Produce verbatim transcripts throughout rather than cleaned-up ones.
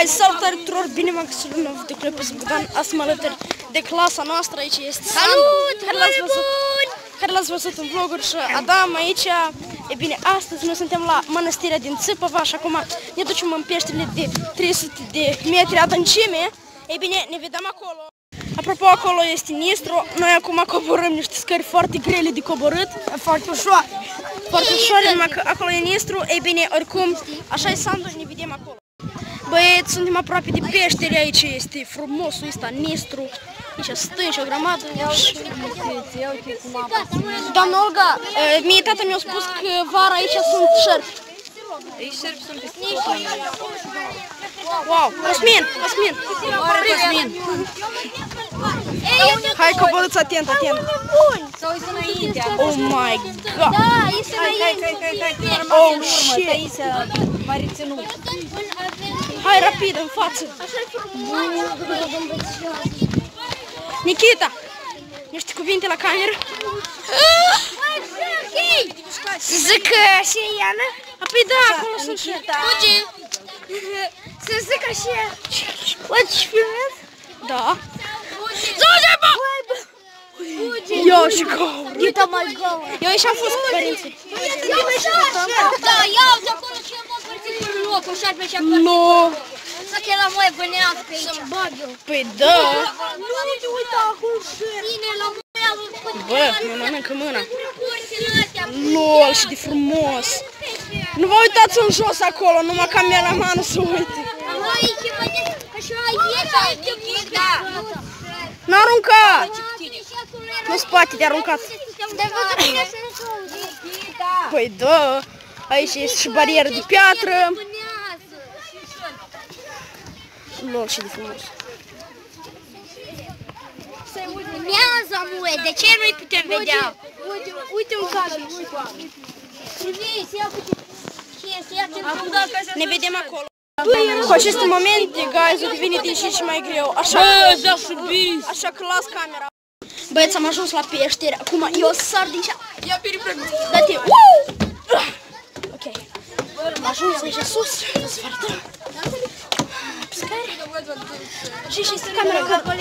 Guys, salutare tuturor, bine v-am găsit la un nou videoclip pe Bogdan. Astăzi mă alături de clasa noastră, aici este Salut, care l-ați văzut, care l-ați văzut în vloguri și Adam aici. E bine, astăzi noi suntem la mănăstirea din Țipăva și acum ne ducem în peșterile de trei sute de metri adâncime. E bine, ne vedem acolo. Apropo, acolo este Nistru. Noi acum coborâm niște scări foarte grele de coborât. Foarte ușoare. Foarte ușoare, numai că acolo e Nistru. Ei bine, oricum, așa e Sandu și ne vedem acolo. Băieți, suntem aproape de peșteri, aici este frumosul ăsta, Nistru. Aici stânci, o grămadă. Doamna Olga, mie tata mi-a spus că vara aici sunt șerpi. Aici șerpi sunt peste Wow, Cosmin, Cosmin. Cosmin. Hai, coborâți atent, atent. Sau este înainte. Oh my god. Da, este înainte. Hai, hai, hai, hai. Oh shit. Taisia m-a reținut. Hai, rapid, în față. Nikita, niște cuvinte la cameră. Să zic și Iana? Apoi da, acolo sunt și Fugi. Să zic și ea. Poți filmez? da. Fugi, bă! Eu și gaură. Uite mai gaură. Eu aici am fost cu părinții. Da, iau de acolo și eu mă părțit pe locul și ar pe și acolo. Nu. Să că la moaie bănească aici. Să-mi bag eu. Păi da. Nu te uita acolo și... Bine, la moaie Bă, mă mănâncă mâna. Lol, și de frumos. Nu vă uitați în jos acolo, numai cameramanul să uite. N-arunca! Nu spate de aruncat. Păi da, aici este și barieră de piatră. Lol, și de frumos. Urmează, mue, de ce nu-i putem vedea? Uite un cadru, ne vedem acolo. Cu aceste momente, guys, o devine din și și mai greu. Așa că, așa că las camera. Băieți, am ajuns la peșteri. Acum eu sar din cea. Ia piripregul. Dă-te. Ok. Am ajuns aici sus. Sfărtăm. Scări. Și și este camera că...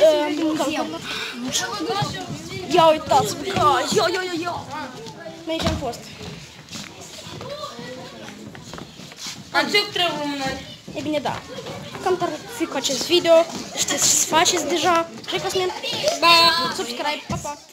Ia uitați, guys. Yo, yo, yo, yo. Noi aici am fost. Am ce trebuie noi? E bine, da. Cam tare fi cu acest video. Știți ce să faceți deja. Și Cosmin? Da. Subscribe. Pa, pa.